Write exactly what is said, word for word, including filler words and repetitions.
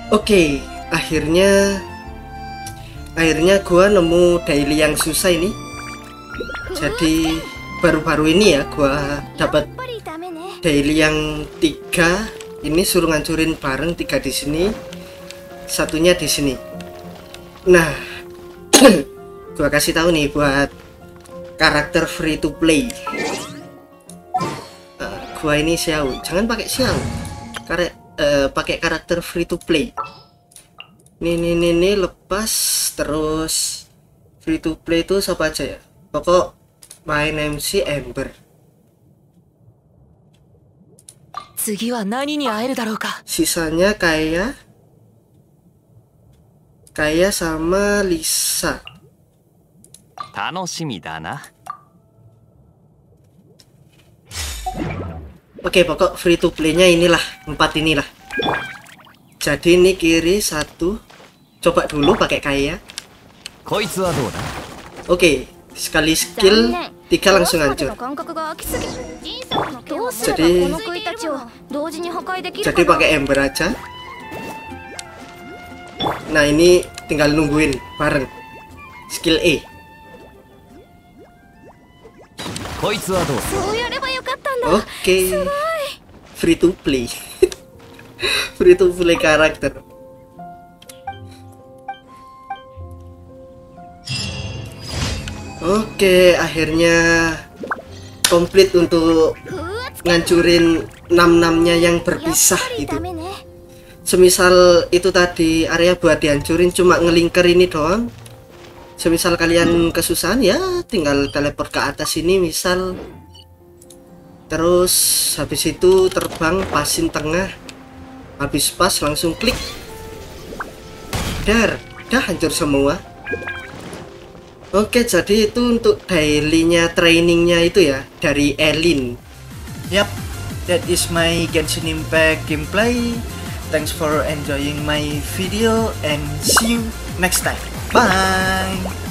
Oke, akhirnya akhirnya gua nemu daily yang susah ini. Jadi baru-baru ini ya gua dapat daily yang tiga. Ini suruh ngancurin bareng, tiga di sini, satunya di sini. Nah, gua kasih tahu nih buat karakter free to play. Uh, gua ini Xiao, jangan pakai Xiao. Karena uh, pakai karakter free to play. Nih nih nih nih lepas terus free to play itu siapa aja ya? Pokok main M C Ember. Sisanya kayak kayak sama Lisa. Oke, pokok free to play-nya inilah, empat inilah. Jadi ini kiri satu. Coba dulu pakai kaya. Oke, sekali skill tiga langsung hancur. Jadi jadi pakai ember aja. Nah, ini tinggal nungguin bareng. Skill E. Oke, free to play. Free to play karakter. Oke, akhirnya komplit untuk ngancurin enam-enamnya yang berpisah itu. Semisal itu tadi area buat dihancurin cuma ngelingker ini doang. Semisal kalian kesusahan ya tinggal teleport ke atas ini misal. Terus habis itu terbang pasin tengah. Habis pas langsung klik. Dar, dah hancur semua. Oke, jadi itu untuk dailynya trainingnya itu ya dari Elin. Yap, that is my Genshin Impact gameplay. Thanks for enjoying my video and see you next time. Bye.